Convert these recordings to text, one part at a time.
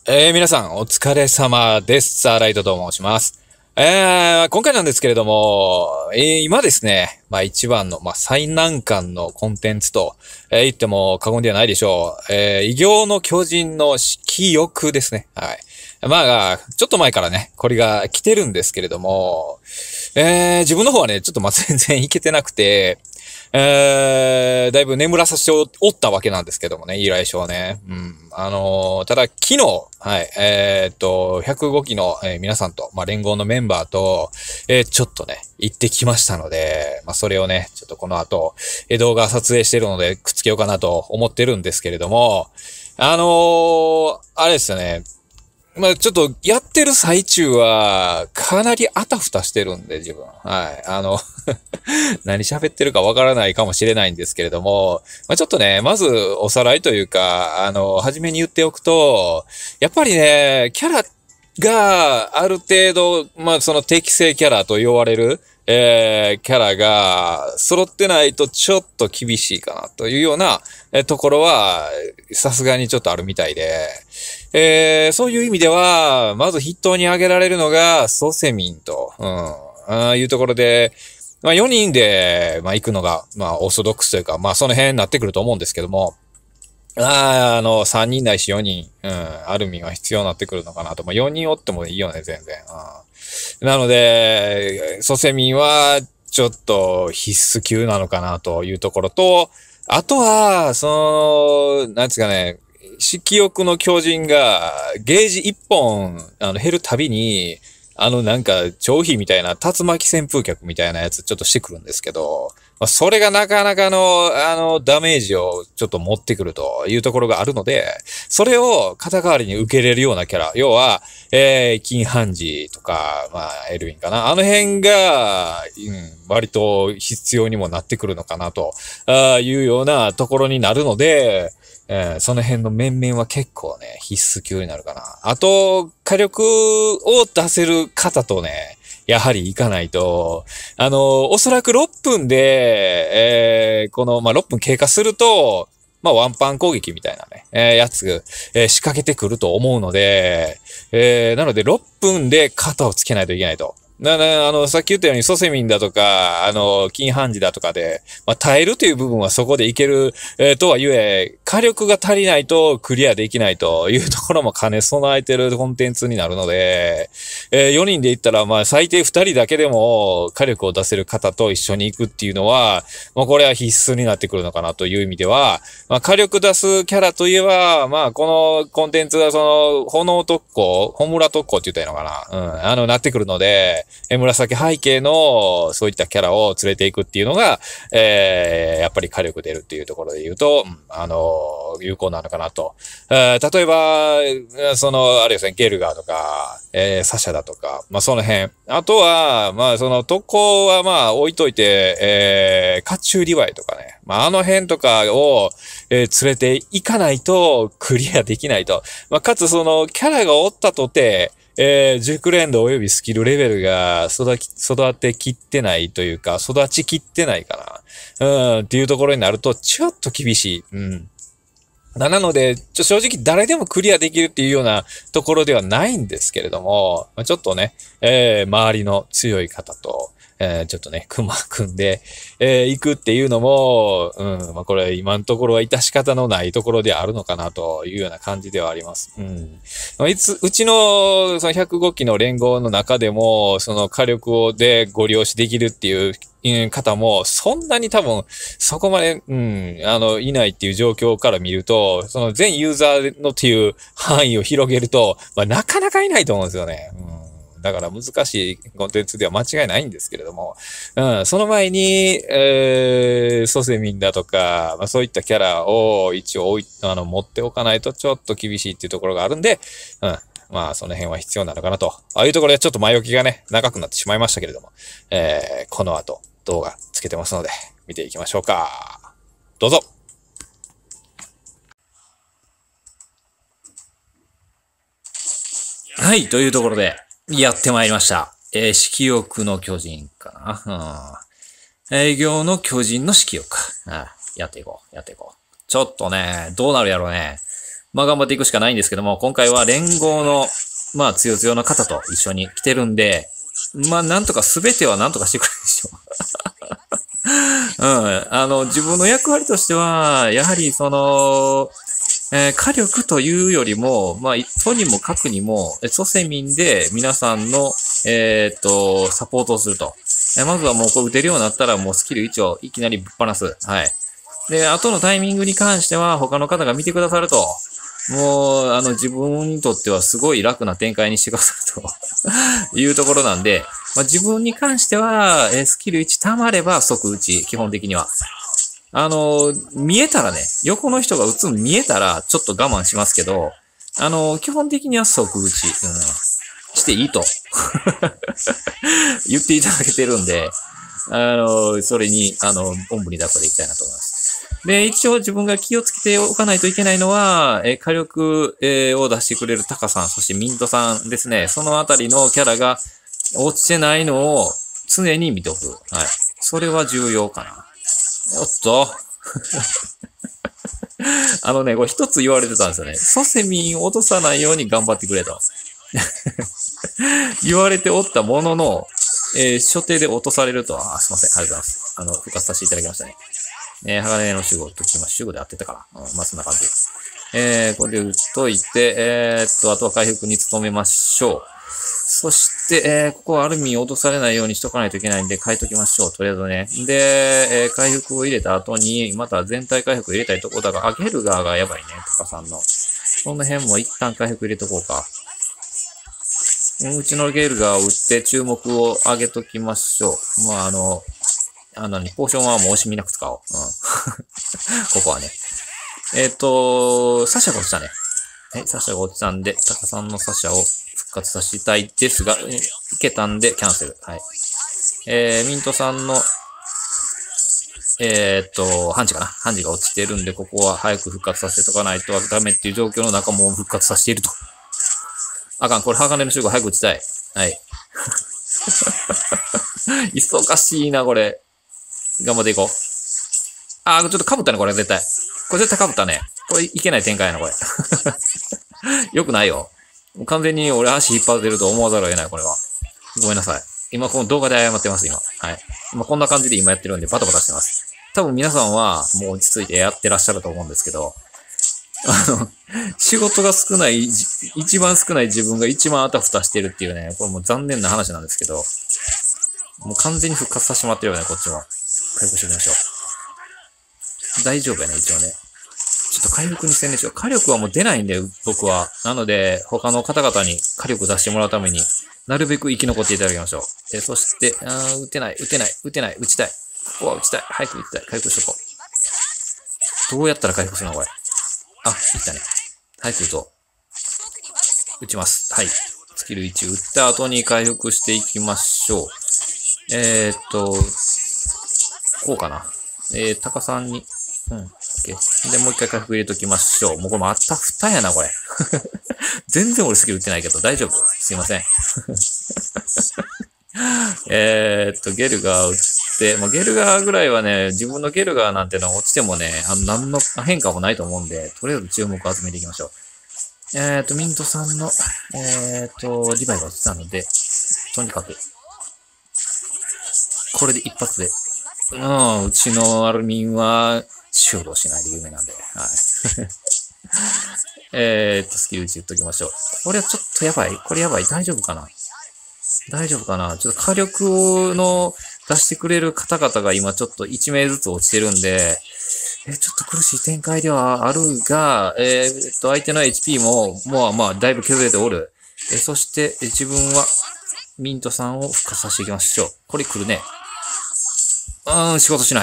皆さん、お疲れ様です。サーライトと申します。今回なんですけれども、今ですね、一番の、最難関のコンテンツと、言っても過言ではないでしょう。異形の巨人の色欲ですね。はい。ちょっと前からね、これが来てるんですけれども、自分の方はね、ちょっと全然いけてなくて、だいぶ眠らさせておったわけなんですけどもね、依頼書をね。ただ昨日、はい、105期の、皆さんと、連合のメンバーと、ちょっとね、行ってきましたので、それをね、ちょっとこの後、動画撮影してるので、くっつけようかなと思ってるんですけれども、あれですよね。ちょっと、やってる最中は、かなりあたふたしてるんで、自分。はい。何喋ってるかわからないかもしれないんですけれども、ちょっとね、まずおさらいというか、初めに言っておくと、やっぱりね、キャラがある程度、その適正キャラと言われる、キャラが揃ってないとちょっと厳しいかなというような、ところは、さすがにちょっとあるみたいで、そういう意味では、まず筆頭に挙げられるのが、ソセミンと、いうところで、4人で、行くのが、オーソドックスというか、その辺になってくると思うんですけども、3人ないし4人、アルミンは必要になってくるのかなと。4人おってもいいよね、全然。なので、ソセミンは、ちょっと必須級なのかなというところと、あとは、なんですかね、色欲の巨人が、ゲージ1本、減るたびに、張飛みたいな、竜巻旋風脚みたいなやつちょっとしてくるんですけど、それがなかなかダメージをちょっと持ってくるというところがあるので、それを肩代わりに受けれるようなキャラ、要は、金ハンジとか、エルヴィンかな。あの辺が、割と必要にもなってくるのかなというようなところになるので、その辺の面々は結構ね、必須級になるかな。あと、火力を出せる方とね、やはり行かないと、おそらく6分で、6分経過すると、ワンパン攻撃みたいなね、やつ、仕掛けてくると思うので、なので6分で肩をつけないといけないと。さっき言ったように、ソセミンだとか、金ハンジだとかで、耐えるという部分はそこでいける、とはゆえ、火力が足りないとクリアできないというところも兼ね備えてるコンテンツになるので、4人で行ったら、最低2人だけでも火力を出せる方と一緒に行くっていうのは、これは必須になってくるのかなという意味では、火力出すキャラといえば、このコンテンツが炎特攻、ホムラ特攻って言ったらいいのかななってくるので、紫背景のそういったキャラを連れていくっていうのが、やっぱり火力出るっていうところで言うと、有効なのかなと。例えば、あれですね、ゲルガーとか、サシャだとか、その辺。あとは、特攻は置いといて、甲冑リヴァイとかね。あの辺とかを、連れて行かないとクリアできないと。かつキャラがおったとて、熟練度及びスキルレベルが育てきってないというか、育ちきってないかな。っていうところになると、ちょっと厳しい。なので、正直誰でもクリアできるっていうようなところではないんですけれども、ちょっとね、周りの強い方と、ちょっとね、組んで、行くっていうのも、これ今のところは致し方のないところであるのかなというような感じではあります。うちのその105期の連合の中でも、その火力でご利用しできるっていう方も、そんなに多分、そこまで、いないっていう状況から見ると、その全ユーザーのっていう範囲を広げると、なかなかいないと思うんですよね。だから難しいコンテンツでは間違いないんですけれども、その前に、ソセミンだとか、そういったキャラを一応持っておかないとちょっと厳しいっていうところがあるんで、その辺は必要なのかなと。ああいうところでちょっと前置きがね、長くなってしまいましたけれども、この後動画つけてますので、見ていきましょうか。どうぞ。はい、というところで、やってまいりました。色欲の巨人かな。営業の巨人の色欲か。やっていこう。ちょっとね、どうなるやろうね。 まあ頑張っていくしかないんですけども、今回は連合の、まあ強強の方と一緒に来てるんで、まあなんとか全てはなんとかしてくれるでしょう。うん。自分の役割としては、やはり火力というよりも、まあ、とにもかくにも、蘇生民で皆さんの、サポートをすると。まずはもうこれ打てるようになったらもうスキル1をいきなりぶっ放す。はい。で、後のタイミングに関しては他の方が見てくださると。もう、自分にとってはすごい楽な展開にしてくださるというところなんで、まあ、自分に関しては、スキル1溜まれば即打ち、基本的には。見えたらね、横の人が打つの見えたら、ちょっと我慢しますけど、基本的には即打ち、していいと言っていただけてるんで、それに、おんぶに抱っこでいきたいなと思います。で、一応自分が気をつけておかないといけないのは、火力、を出してくれるタカさん、そしてミントさんですね。そのあたりのキャラが落ちてないのを常に見とく。はい。それは重要かな。おっと。これ一つ言われてたんですよね。ソセミンを落とさないように頑張ってくれと。言われておったものの、所定で落とされると、すいません。ありがとうございます。復活させていただきましたね。鋼の守護ときま守護で合ってたから。まあ、そんな感じ。これで打っといて、あとは回復に努めましょう。そして、ここはアルミン落とされないようにしとかないといけないんで、変えときましょう。とりあえずね。で、回復を入れた後に、また全体回復入れたいとこだが、ゲルガーがやばいね。タカさんの。その辺も一旦回復入れとこうか。うちのゲルガーを打って注目を上げときましょう。まあ、ポーションはもう惜しみなく使おう。ここはね。サシャが落ちたね。はい、サシャが落ちたんで、タカさんのサシャを復活させたいですが、いけたんでキャンセル。はい。ミントさんの、ハンジかな。ハンジが落ちてるんで、ここは早く復活させとかないとダメっていう状況の中も復活させていると。あかん、これ鋼の集合早く打ちたい。はい。忙しいな、これ。頑張っていこう。ちょっと被ったね、これ絶対。これ絶対被ったね。これいけない展開やな、これ。よくないよ。完全に俺足引っ張ってると思わざるを得ない、これは。ごめんなさい。今この動画で謝ってます、今。はい。今こんな感じで今やってるんでバタバタしてます。多分皆さんはもう落ち着いてやってらっしゃると思うんですけど、仕事が少ない、一番少ない自分が一番あたふたしてるっていうね、これもう残念な話なんですけど、もう完全に復活させてもらってるよね、こっちも。回復しておきましょう。大丈夫やね、一応ね。ちょっと回復に専念しよう。火力はもう出ないんで、僕は。なので、他の方々に火力出してもらうために、なるべく生き残っていただきましょう。そして、打てない、打ちたい。ここは打ちたい。早く打ちたい。回復しとこう。どうやったら回復するのこれ。いったね。早く打とう。打ちます。はい。スキル1打った後に回復していきましょう。こうかな。タカさんに、OK。で、もう一回回復入れときましょう。もうこれまたふたやな、これ。全然俺スキル打ってないけど、大丈夫すいません。ゲルガー打って、もうゲルガーぐらいはね、自分のゲルガーなんてのは落ちてもね、何の変化もないと思うんで、とりあえず注目を集めていきましょう。ミントさんの、リバイが落ちたので、とにかく、これで一発で、うちのアルミンは、修道しないで有名なんで、はい。スキル打ち打っときましょう。これはちょっとやばい。これやばい。大丈夫かなちょっと火力の出してくれる方々が今ちょっと1名ずつ落ちてるんで、ちょっと苦しい展開ではあるが、相手の HP も、まあ、だいぶ削れておる。そして、自分は、ミントさんを復活させていきましょう。これ来るね。仕事しない。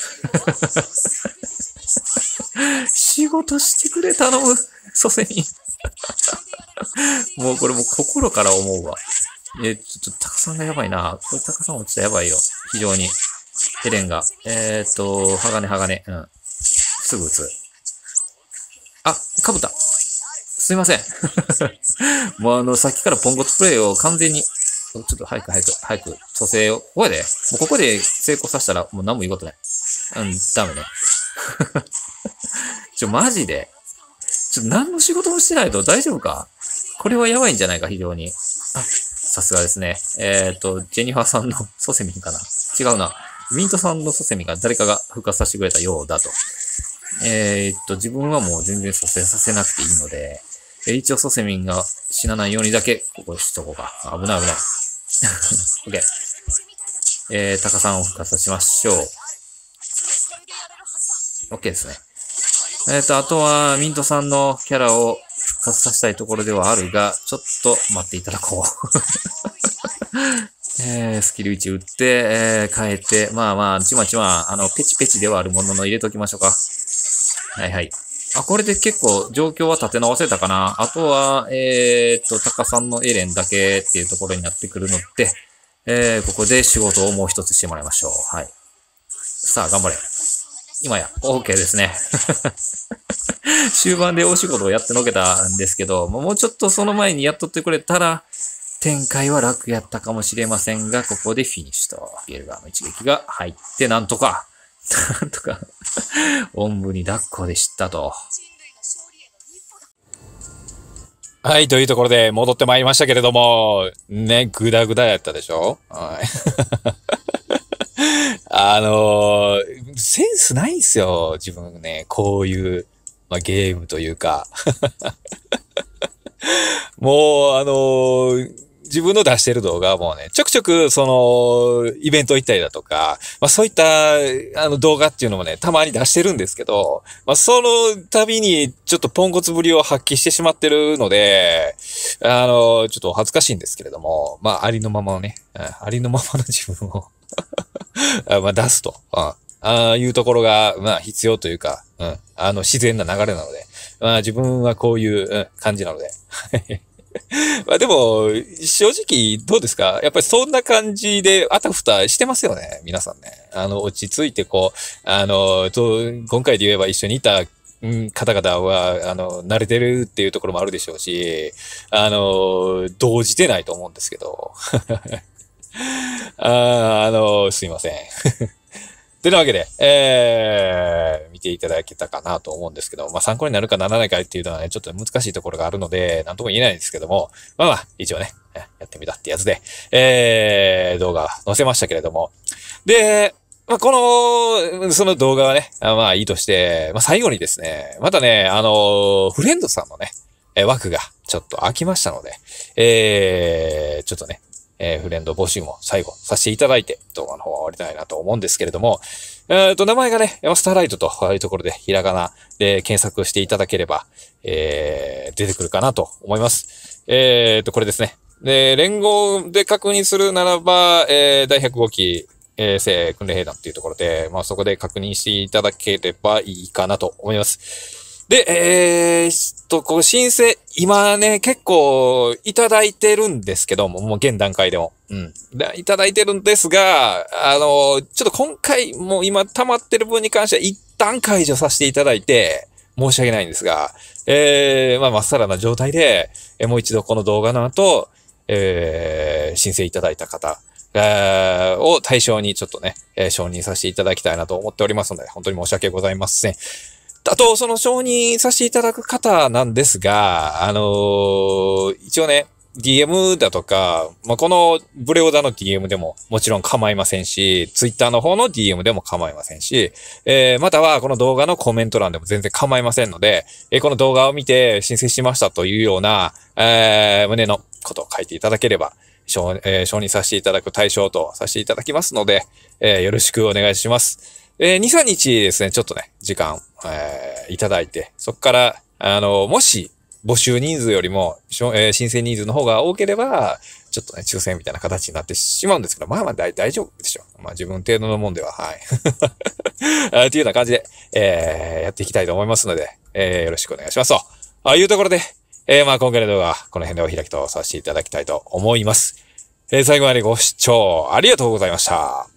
仕事してくれ、頼む。蘇生に。もうこれもう心から思うわ。ちょっとタカさんがやばいな。これタカさん落ちたらやばいよ。非常に。ヘレンが。鋼。すぐ撃つ。被った。すいません。もうさっきからポンコツプレイを完全に、ちょっと早く、蘇生を。ここで、もうここで成功させたら、もう何も言うことない。ダメね。マジで。 ちょっと何の仕事もしてないと大丈夫か？これはやばいんじゃないか、非常に。あ、さすがですね。ジェニファーさんのソセミンかな？違うな。ミントさんのソセミンが誰かが復活させてくれたようだと。自分はもう全然蘇生させなくていいので、一応ソセミンが死なないようにだけ、ここしとこうか。危ない危ない。OK。タカさんを復活させましょう。OK ですね。あとは、ミントさんのキャラを復活させたいところではあるが、ちょっと待っていただこう。スキル1打って、変えて、ちまちま、ペチペチではあるものの入れときましょうか。はいはい。あ、これで結構状況は立て直せたかな。あとは、タカさんのエレンだけっていうところになってくるので、ここで仕事をもう一つしてもらいましょう。はい。さあ、頑張れ。今や、OK ですね。終盤でお仕事をやってのけたんですけど、もうちょっとその前にやっとってくれたら、展開は楽やったかもしれませんが、ここでフィニッシュと、ビエルガーの一撃が入って、なんとか、おんぶに抱っこでしたと。はい、というところで戻ってまいりましたけれども、ね、ぐだぐだやったでしょ？はい。センスないんすよ、自分ね。こういう、ゲームというか。もう、自分の出してる動画はもうね、ちょくちょく、イベント行ったりだとか、そういった、動画っていうのもね、たまに出してるんですけど、その度に、ちょっとポンコツぶりを発揮してしまってるので、ちょっと恥ずかしいんですけれども、ありのままのね、ありのままの自分を出すと、いうところが、必要というか、自然な流れなので、自分はこういう、感じなので。でも、正直、どうですか？やっぱりそんな感じで、あたふたしてますよね。皆さんね。落ち着いて今回で言えば一緒にいた、方々は、慣れてるっていうところもあるでしょうし、動じてないと思うんですけど。すいません。てなわけで、見ていただけたかなと思うんですけど、参考になるかならないかっていうのはね、ちょっと難しいところがあるので、なんとも言えないんですけども、一応ね、やってみたってやつで、動画載せましたけれども。で、その動画はね、いいとして、最後にですね、またね、フレンドさんのね、枠がちょっと空きましたので、ちょっとね、フレンド募集も最後させていただいて、動画の方は終わりたいなと思うんですけれども、名前がね、スターライトというところで、ひらがなで検索していただければ、出てくるかなと思います。これですね。で、連合で確認するならば、第105期、生訓練兵団っていうところで、そこで確認していただければいいかなと思います。で、こう申請、今ね、結構いただいてるんですけども、もう現段階でも。いただいてるんですが、ちょっと今回、もう今溜まってる分に関しては一旦解除させていただいて、申し訳ないんですが、まっさらな状態で、もう一度この動画の後、申請いただいた方、を対象にちょっとね、承認させていただきたいなと思っておりますので、本当に申し訳ございません。あと、その承認させていただく方なんですが、一応ね、DM だとか、このブレオダの DM でももちろん構いませんし、Twitter の方の DM でも構いませんし、またはこの動画のコメント欄でも全然構いませんので、この動画を見て申請しましたというような、旨のことを書いていただければ、承認させていただく対象とさせていただきますので、よろしくお願いします。2、3日ですね、ちょっとね、時間、いただいて、そこから、もし、募集人数よりも、申請人数の方が多ければ、ちょっとね、抽選みたいな形になってしまうんですけど、大丈夫でしょう。自分程度のもんでは、はい。っていうような感じで、やっていきたいと思いますので、よろしくお願いしますと。いうところで、今回の動画はこの辺でお開きとさせていただきたいと思います。最後までご視聴ありがとうございました。